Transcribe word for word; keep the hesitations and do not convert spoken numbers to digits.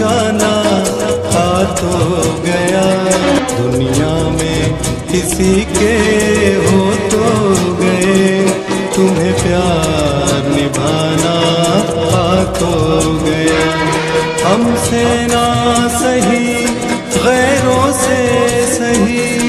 जाना आ तो गया, दुनिया में किसी के हो तो गए, तुम्हें प्यार निभाना आ तो गया। हमसे ना सही गैरों से सही